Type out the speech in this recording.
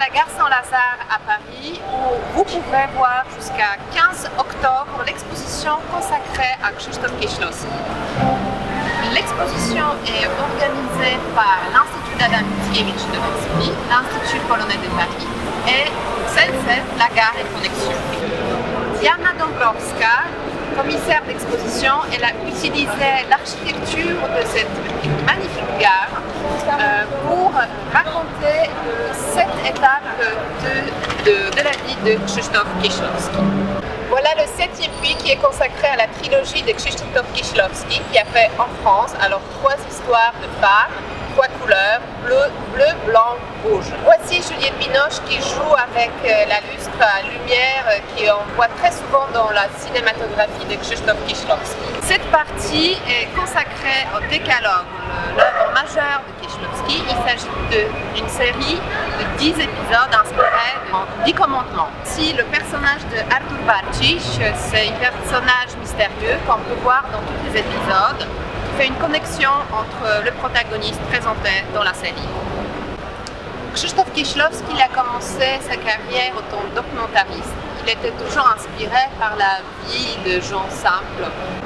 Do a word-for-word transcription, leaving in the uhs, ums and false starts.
la gare Saint-Lazare à Paris où vous pouvez voir jusqu'à quinze octobre l'exposition consacrée à Krzysztof Kieślowski. L'exposition est organisée par l'Institut d'Adam Mickiewicz de Varsovie, l'Institut polonais de Paris et C N C F, la gare et connexion. Diana Dąbrowska, commissaire d'exposition, elle a utilisé l'architecture de cette magnifique gare euh, pour raconter euh, cette étape de, de, de la vie de Krzysztof Kieślowski. Voilà le septième puits qui est consacré à la trilogie de Krzysztof Kieślowski qui a fait en France alors trois histoires de femmes, trois couleurs, bleu, bleu, blanc, rouge. Voici Juliette Binoche qui joue avec la lustre à lumière qu'on voit très souvent dans la cinématographie de Krzysztof Kieślowski. Cette partie est consacrée au Décalogue, l'œuvre majeure de Kieślowski. Il s'agit d'une série de dix épisodes inspirés de dix commandements. Ici, le personnage de Artur Barcic, c'est un personnage mystérieux qu'on peut voir dans tous les épisodes, qui fait une connexion entre le protagoniste présenté dans la série. Krzysztof Kieślowski a commencé sa carrière en tant que documentariste. Il était toujours inspiré par la vie de gens simples,